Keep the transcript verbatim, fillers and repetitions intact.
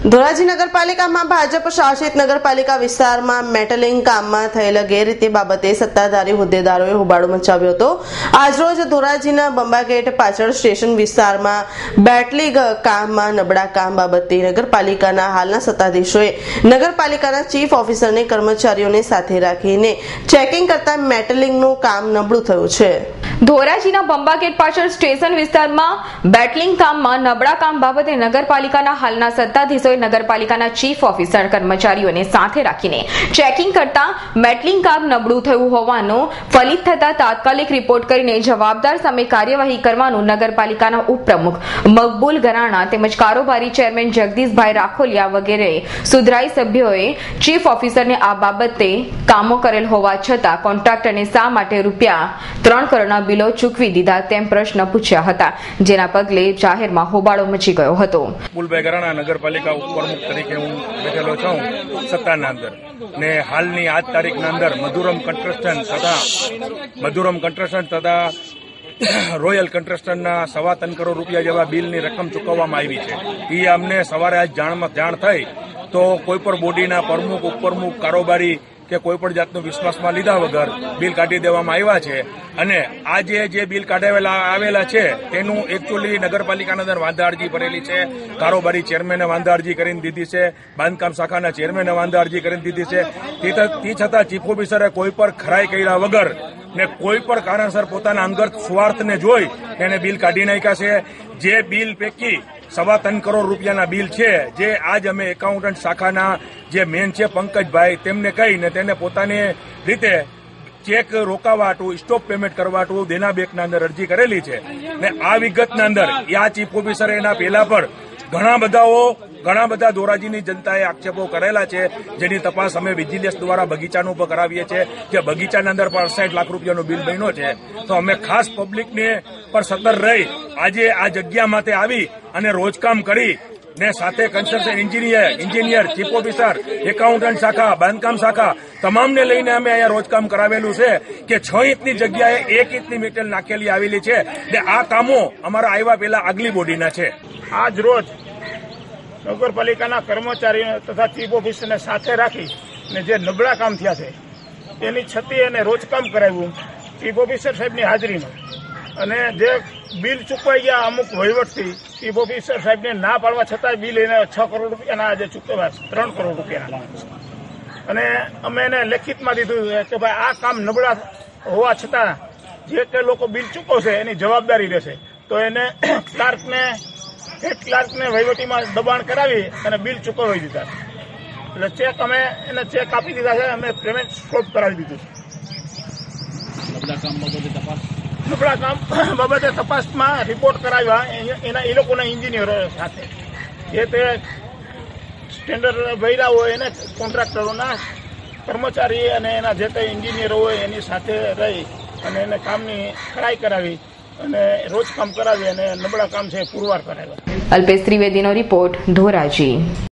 ધોરાજી નગરપાલિકામાં ભાજપ શાસિત નગરપાલિકા વિસ્તારમાં મેટલિંગ કામમાં થયેલા ગેરરીતિ બાબતે સત્તાધારી હોદ્દેદારોએ હોબાળો મચાવ્યો હતો। આજરોજ ધોરાજીના બંબાગેટ પાછળ સ્ટેશન વિસ્તારમાં બેટલિંગ કામમાં નબળા કામ બાબતે નગરપાલિકાના હાલના સત્તાધીશોએ નગરપાલિકાના ચીફ ઓફિસરને કર્મચારીઓને સાથે રાખીને ચેકિંગ કરતા મેટલિંગનું કામ નબળું થયું છે। ધોરાજીના બંબાગેટ પાછળ સ્ટેશન વિસ્તારમાં બેટલિંગ કામમાં નબળા કામ બાબતે નગરપાલિકાના હાલના સત્તાધીશોએ નગરપાલિકાના ચીફ ઓફિસર કર્મચારીઓને સાથે રાખીને ચેકિંગ કરતા મેટલિંગ કામ નબળું થયું હોવાનું ફલિત થતા તાત્કાલિક રિપોર્ટ કરીને જવાબદાર સામે કાર્યવાહી કરવાનું નગરપાલિકાના ઉપપ્રમુખ મકબૂલ ગરાણા તેમજ કારોબારી ચેરમેન જગદીશભાઈ રાખોલિયા વગેરે સુધરાઈ સભ્યોએ ચીફ ઓફિસરને આ બાબતે કામો કરેલ હોવા છતાં કોન્ટ્રાક્ટરને શા માટે રૂપિયા ત્રણ કરોડના બિલો ચૂકવી દીધા તેમ પ્રશ્ન પૂછ્યા હતા, જેના પગલે જાહેરમાં હોબાળો મચી ગયો હતો। મકબૂલભાઈ ગરાણા નગરપાલિકા પ્રમુખ તરીકે હું બેઠેલો છું સત્તાના અંદર ને હાલની આજ તારીખના અંદર મધુરમ કન્સ્ટ્રક્શન તથા મધુરમ કન્સ્ટ્રક્શન તથા રોયલ કન્સ્ટ્રક્શનના સવા ત્રણ કરોડ રૂપિયા જેવા બિલની રકમ ચૂકવવામાં આવી છે। એ અમને સવારે આજ જાણમાં જાણ થઈ તો કોઈ પણ બોડીના પ્રમુખ ઉપપ્રમુખ કારોબારી કે કોઈ પણ જાતનું વિશ્વાસમાં લીધા વગર બિલ કાઢી દેવામાં આવ્યા છે અને આજે જે બિલ કાઢાવેલા આવેલા છે તેનું એકચ્યુઅલી નગરપાલિકાના અંદર વાંધા અરજી ભરેલી છે, કારોબારી ચેરમેને વાંધા અરજી કરીને દીધી છે, બાંધકામ શાખાના ચેરમેને વાંધા અરજી કરીને દીધી છે। તે છતાં ચીફ ઓફિસરે કોઈ પણ ખરાઈ કર્યા વગર ને કોઈ પણ કારણસર પોતાના અંગત સ્વાર્થને જોઈ એને બિલ કાઢી નાખ્યા છે। જે બિલ પૈકી સવા ત્રણ કરોડ રૂપિયાના બિલ છે, જે આજ અમે એકાઉન્ટન્ટ શાખાના જે મેન છે પંકજભાઈ તેમને કહીને તેને પોતાની રીતે ચેક રોકાવાટું સ્ટોપ પેમેન્ટ કરવાટું દેના બેંકના અંદર અરજી કરેલી છે ને આ વિગતના અંદર આ ચીફ ઓફિસરે એના પહેલા પર ઘણા બધાઓ ઘણા બધા ધોરાજીની જનતાએ આક્ષેપો કરેલા છે, જેની તપાસ અમે વિજિલન્સ દ્વારા બગીચાનું પણ કરાવીએ છીએ કે બગીચાના અંદર પણ અડસઠ લાખ રૂપિયાનું બિલ બન્યો છે। તો અમે ખાસ પબ્લિકને પર સતર્ક રહી આજે આ જગ્યા માટે આવી અને રોજકામ કરી ને સાથે construction engineer engineer chief officer accountant શાખા બાંધકામ શાખા તમામને લઈને અમે અહીંયા રોજકામ કરાવેલું છે કે છ ઇંચની જગ્યાએ એક ઇંચની મેટલ નાખેલી આવેલી છે ને આ કામો અમારા આવ્યા પહેલા આગલી બોડીના છે। આજ રોજ નગરપાલિકાના કર્મચારીઓ તથા ચીફ ઓફિસરને સાથે રાખી ને જે નબળા કામ થયા છે તેની છતી અને રોજકામ કરાવ્યું ચીફ ઓફિસર સાહેબની હાજરીમાં અને જે બિલ ચૂકવાઈ ગયા અમુક વહીવટથી ચીફ ઓફિસર સાહેબને ના પાડવા છતાં બિલ એને છ કરોડ રૂપિયાના આજે ચૂકવ્યા ત્રણ કરોડ રૂપિયાના અને અમે એને લેખિતમાં દીધું કે ભાઈ આ કામ નબળા હોવા છતાં જે તે લોકો બિલ ચૂકવશે એની જવાબદારી રહેશે। તો એને ક્લાર્કને હેડ ક્લાર્કને વહીવટીમાં દબાણ કરાવી અને બિલ ચૂકવી દીધા એટલે ચેક અમે એને ચેક આપી દીધા છે, અમે પેમેન્ટ સ્ટોપ કરાવી દીધું છે। નબળા કામ બાબતે તપાસમાં રિપોર્ટ કરાવ્યા એના એ લોકોના એન્જિનિયરો સાથે જે તે સ્ટેન્ડર્ડ ભર્યા હોય એને કોન્ટ્રાક્ટરોના કર્મચારી અને એના જે તે એન્જિનિયરો હોય એની સાથે રહી અને એને કામની ખરાઈ કરાવી અને રોજ કામ કરાવી અને નબળા કામ છે પુરવાર કરાવ્યા। અલ્પેશ ત્રિવેદીનો રિપોર્ટ, ધોરાજી।